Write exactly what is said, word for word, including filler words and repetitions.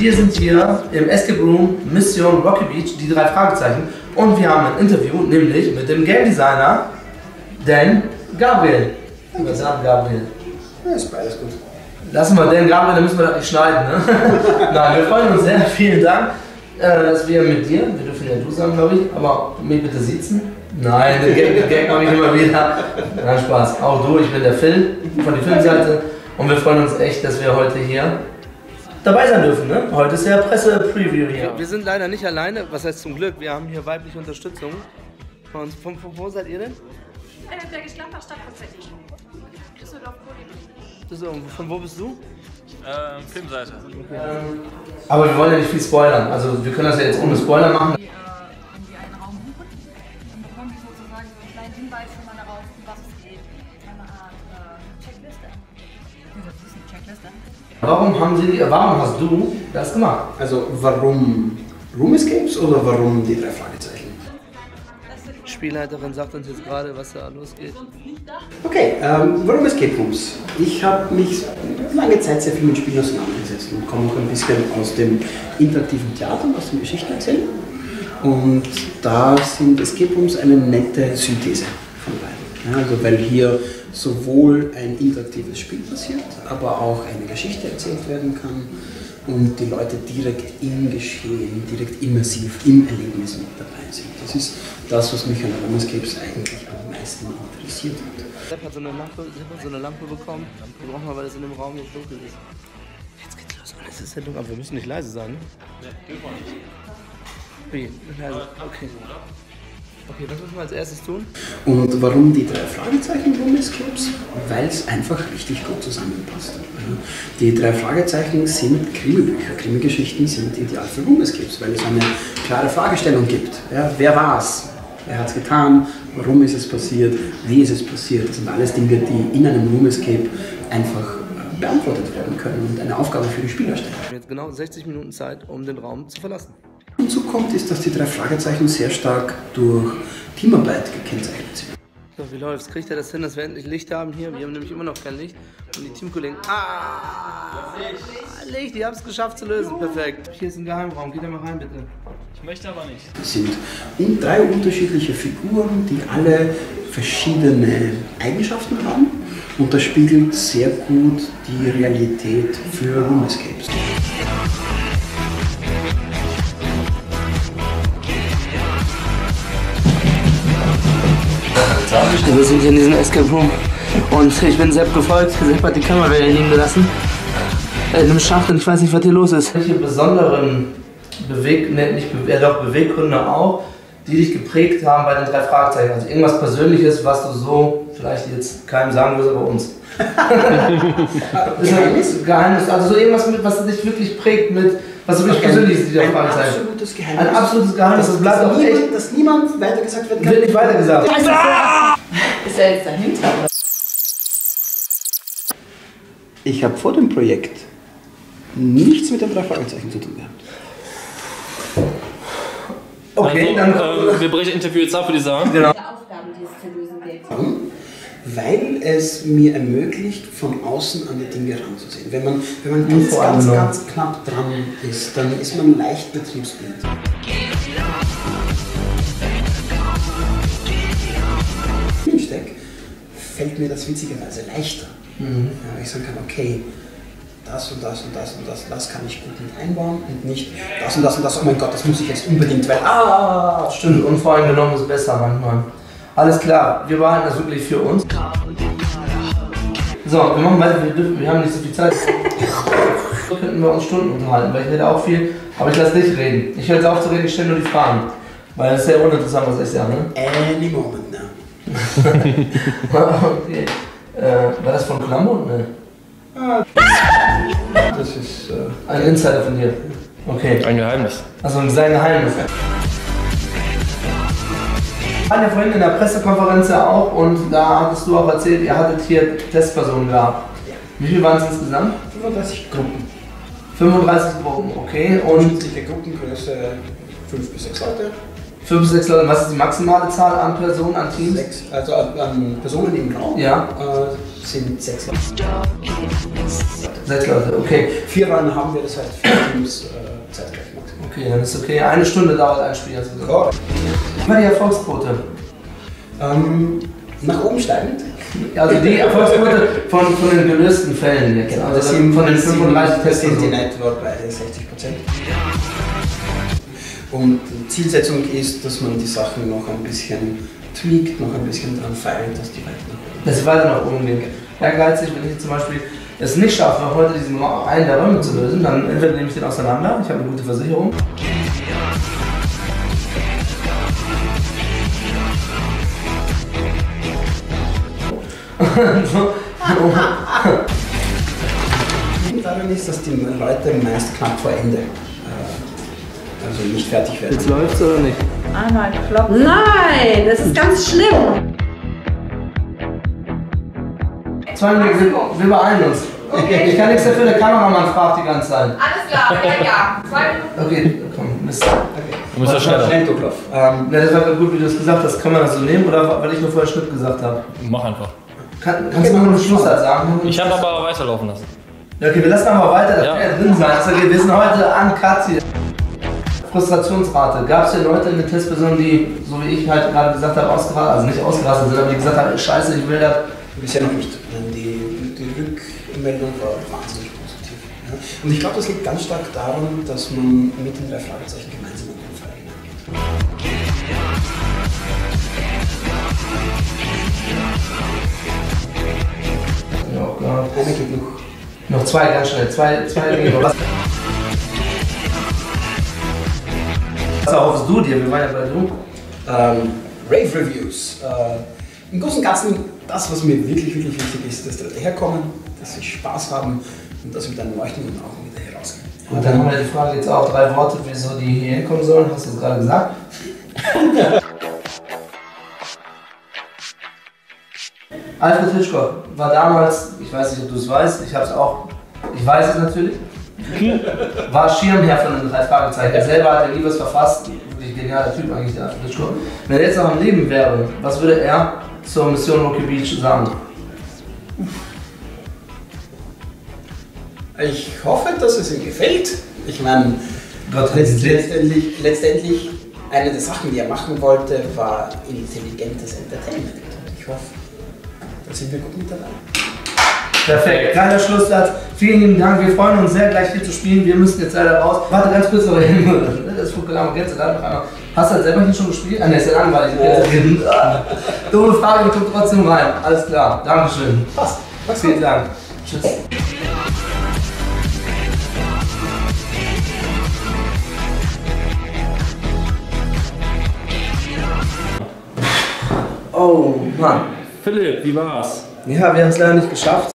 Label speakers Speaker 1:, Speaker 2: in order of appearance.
Speaker 1: Wir sind hier im Escape Room Mission Rocky Beach, die drei Fragezeichen. Und wir haben ein Interview, nämlich mit dem Game Designer, Dan Gabriel. Was sagt Gabriel?
Speaker 2: Ja, ist beides gut.
Speaker 1: Lassen wir Dan Gabriel, dann müssen wir das nicht schneiden, ne? Nein, wir freuen uns sehr. Vielen Dank, dass wir mit dir, wir dürfen ja du sagen, glaube ich, aber mich bitte sitzen. Nein, den Gag, den Gag mache ich immer wieder. Nein, Spaß. Auch du, ich bin der Phil von der Filmseite und wir freuen uns echt, dass wir heute hier dabei sein dürfen. Ne? Heute ist ja Presse-Preview hier. Wir sind leider nicht alleine, was heißt zum Glück, wir haben hier weibliche Unterstützung. Von, von, von wo seid ihr denn?
Speaker 3: Äh, Bergisch Gladbach Stadtprozess. Düsseldorf Poli.
Speaker 1: Von wo bist du?
Speaker 4: Ähm, Filmseite.
Speaker 1: Okay. Ähm, aber wir wollen ja nicht viel spoilern, also wir können das ja jetzt ohne Spoiler machen.
Speaker 3: Die, äh, wenn die einen Raum buchen, dann bekommen die sozusagen so einen kleinen Hinweis schon mal darauf, um was es geht. Eine Art äh, Checkliste. Das ist eine Checkliste.
Speaker 1: Warum haben Sie, warum hast du das gemacht?
Speaker 2: Also warum Room Escapes oder warum die drei Fragezeichen?
Speaker 1: Die Spielleiterin sagt uns jetzt gerade, was da losgeht.
Speaker 2: Okay, ähm, warum Escape Rooms? Ich habe mich lange Zeit sehr viel mit Spielen auseinandergesetzt und komme auch ein bisschen aus dem interaktiven Theater, aus dem Geschichtenerzählen. Und da sind Escape Rooms eine nette Synthese von beiden. Ja, also weil hier sowohl ein interaktives Spiel passiert, aber auch eine Geschichte erzählt werden kann und die Leute direkt im Geschehen, direkt immersiv im Erlebnis mit dabei sind. Das ist das, was mich an Room Escapes eigentlich am meisten interessiert hat.
Speaker 1: Sepp hat so eine Lampe, Sepp hat so eine Lampe bekommen. Die brauchen wir, weil es in dem Raum jetzt dunkel ist. Jetzt geht's los. Und es ist ja dunkel, aber wir müssen nicht leise sein, ne?
Speaker 4: Ne, dürfen wir nicht.
Speaker 1: Wie? Leise? Okay. Okay, was müssen wir als erstes tun?
Speaker 2: Und warum die drei Fragezeichen Room Escapes? Weil es einfach richtig gut zusammenpasst. Die drei Fragezeichen sind Krimi-Bücher. Krimi-Geschichten sind ideal für Room Escapes, weil es eine klare Fragestellung gibt. Ja, wer war's? Wer hat es getan? Warum ist es passiert? Wie ist es passiert? Das sind alles Dinge, die in einem Room Escape einfach beantwortet werden können und eine Aufgabe für die Spieler stellen.
Speaker 1: Wir haben jetzt genau sechzig Minuten Zeit, um den Raum zu verlassen.
Speaker 2: Hinzu kommt, ist, dass die drei Fragezeichen sehr stark durch Teamarbeit gekennzeichnet sind.
Speaker 1: So, wie läuft's? Kriegt er das hin, dass wir endlich Licht haben hier? Wir haben nämlich immer noch kein Licht. Und die Teamkollegen, ah, Licht, die haben es geschafft zu lösen. Perfekt. Hier ist ein Geheimraum, geht da mal rein, bitte.
Speaker 4: Ich möchte aber nicht.
Speaker 2: Es sind drei unterschiedliche Figuren, die alle verschiedene Eigenschaften haben. Und das spiegelt sehr gut die Realität für Room Escapes.
Speaker 1: Wir sind hier in diesem Escape Room und ich bin Sepp gefolgt. Sepp hat die Kamera hier liegen gelassen. In einem Schacht und ich weiß nicht, was hier los ist. Welche besonderen Beweg ne, nicht Be ja, doch, Beweggründe auch, die dich geprägt haben bei den drei Fragezeichen? Also irgendwas Persönliches, was du so vielleicht jetzt keinem sagen wirst, aber uns. Geheimnis? Geheimnis, also so irgendwas, mit, was dich wirklich prägt, mit, was du wirklich persönlich ist, die drei Fragezeichen.
Speaker 2: Ein absolutes Geheimnis.
Speaker 1: Ein absolutes Geheimnis, das, das bleibt auch
Speaker 2: niemand,
Speaker 1: echt.
Speaker 2: Dass niemand weitergesagt wird.
Speaker 1: Wird nicht weitergesagt.
Speaker 3: Ist er jetzt dahinter?
Speaker 2: Ich habe vor dem Projekt nichts mit den drei Fragezeichen zu tun gehabt.
Speaker 1: Okay,
Speaker 4: also,
Speaker 1: dann.
Speaker 4: Äh, wir brechen das Interview jetzt ab, würde ich sagen.
Speaker 1: Genau.
Speaker 3: Aufgaben, die es zu lösen gilt.
Speaker 2: Warum? Weil es mir ermöglicht, von außen an die Dinge ranzusehen. Wenn man, wenn man ganz, ganz, ganz knapp dran ist, dann ist man leicht betriebsblind. Im Steck fällt mir das witzigerweise leichter. Mhm. Ja, ich sagen kann, okay, das und das und das und das, das kann ich gut mit einbauen und nicht das und das und das, oh mein Gott, das muss ich jetzt unbedingt, weil
Speaker 1: Ah, stimmt, unvoreingenommen ist besser manchmal. Alles klar, wir behalten das wirklich für uns. So, wir machen weiter, wir, dürfen, wir haben nicht so viel Zeit. So könnten wir uns Stunden unterhalten, weil ich rede auch viel, aber ich lasse dich reden. Ich höre jetzt auf zu reden, ich stelle nur die Fragen. Weil das ist sehr uninteressant, was ich sage, ne?
Speaker 2: Any moment now.
Speaker 1: Okay. Äh, war das von Columbo? Ne?
Speaker 2: Ah, das ist äh,
Speaker 1: ein Insider von dir. Okay.
Speaker 4: Ein Geheimnis.
Speaker 1: Also sein Geheimnis. Wir waren ja vorhin in der Pressekonferenz ja auch und da hattest du auch erzählt, ihr hattet hier Testpersonen gehabt. Wie viele waren es insgesamt?
Speaker 2: fünfunddreißig Gruppen.
Speaker 1: fünfunddreißig Gruppen, okay. Und
Speaker 2: Unterschiedliche Gruppengröße fünf bis sechs Leute.
Speaker 1: Fünf bis sechs Leute, was ist die maximale Zahl an Personen, an Teams?
Speaker 2: Sechs, also an Personen im Raum
Speaker 1: Ja.
Speaker 2: äh, sind sechs Leute.
Speaker 1: Sechs Leute, okay.
Speaker 2: Vier Reihen haben wir, das heißt vier Teams äh, zeitgleich maximal.
Speaker 1: Okay, dann ist okay. Eine Stunde dauert ein Spiel. Also
Speaker 2: Correct.
Speaker 1: wie war die Erfolgsquote?
Speaker 2: Ähm, nach oben steigend.
Speaker 1: Also die Erfolgsquote von, von den gelösten Fällen jetzt.
Speaker 2: Genau,
Speaker 1: Also
Speaker 2: das sind
Speaker 1: von den fünfunddreißig
Speaker 2: das sind die
Speaker 1: Tests.
Speaker 2: Network bei sechzig Prozent. Und die Zielsetzung ist, dass man die Sachen noch ein bisschen tweakt, noch ein bisschen dran feilt, dass die weiter nach oben
Speaker 1: Dass sie weiter nach oben gehen. Ehrgeizig, wenn ich jetzt zum Beispiel es nicht schaffe, heute diesen einen der Räume zu lösen, dann entweder nehme ich den auseinander, ich habe eine gute Versicherung.
Speaker 2: daran ist, dass die Leute meist knapp vor Ende, äh, also nicht fertig werden.
Speaker 1: Jetzt läuft's oder nicht?
Speaker 3: Einmal klopfen.
Speaker 5: Nein, das ist ganz schlimm.
Speaker 1: Zwei Minuten, wir, wir beeilen uns.
Speaker 5: Okay.
Speaker 1: Ich kann nichts dafür, der Kameramann fragt die ganze Zeit.
Speaker 5: Alles klar, ja, ja. Zwei Minuten.
Speaker 1: Okay, komm, Mist.
Speaker 4: Du musst ja schneller.
Speaker 2: Schnelldurchlauf. Ähm,
Speaker 1: Ja, das war gut, wie du es gesagt hast. Kann man das so nehmen oder weil ich nur vorher Schnitt gesagt habe?
Speaker 4: Mach einfach.
Speaker 1: Kann, kannst du mal einen Schlusssatz sagen?
Speaker 4: Ich habe aber weiterlaufen lassen.
Speaker 1: Ja, okay, wir lassen aber weiter, das
Speaker 4: Ja.
Speaker 1: kann ja drin sein. Also, okay, wir sind heute an Cut hier. Frustrationsrate. Gab es denn Leute in den Testpersonen, die, so wie ich halt gerade gesagt habe, ausgerastet, also nicht ausgerastet sind, aber die gesagt haben, scheiße, ich will das.
Speaker 2: bisher noch nicht. Die, die Rückmeldung war wahnsinnig positiv. Ja. Und ich glaube, das liegt ganz stark daran, dass man mit den drei Fragezeichen gemeinsam an den Fall hineingeht.
Speaker 1: Ja, klar.
Speaker 2: Einer geht noch.
Speaker 1: Noch zwei, ganz schnell. Zwei, zwei Dinge. Was, was erhoffst du dir? Wir waren ja bei du.
Speaker 2: Ähm, Rave Reviews. Äh, Im Großen und Ganzen, das, was mir wirklich, wirklich wichtig ist, dass die Leute herkommen, dass sie Spaß haben und dass sie mit einem leuchtenden Augen wieder hier rausgehen.
Speaker 1: Und dann haben wir die Frage jetzt auch drei Worte, wieso die hier hinkommen sollen. Hast du es gerade gesagt? Alfred Hitchcock war damals, ich weiß nicht, ob du es weißt, ich habe es auch, ich weiß es natürlich, war Schirmherr von den drei Fragezeichen. Er selber hat ja nie was verfasst, wirklich genialer Typ eigentlich, der Alfred Hitchcock. Wenn er jetzt noch am Leben wäre, was würde er zur Mission Rocky Beach sagen?
Speaker 2: Ich hoffe, dass es ihm gefällt. Ich meine,
Speaker 1: Gott,
Speaker 2: letzt, letztendlich, letztendlich eine der Sachen, die er machen wollte, war intelligentes Entertainment. Und ich hoffe, da sind wir gut mit dabei.
Speaker 1: Perfekt, geiler Schlusssatz. Vielen lieben Dank, wir freuen uns sehr, gleich hier zu spielen. Wir müssen jetzt leider raus. Warte ganz kurz, aber das Programm kennst du da noch einmal. Hast du halt selber hier schon gespielt? Ah, ne, ist ja langweilig. Oh. Dumme Frage, die kommt trotzdem rein. Alles klar, Dankeschön.
Speaker 2: Passt.
Speaker 1: Vielen Dank. Tschüss. Oh Mann.
Speaker 4: Philipp, wie war's?
Speaker 1: Ja, wir haben es leider nicht geschafft.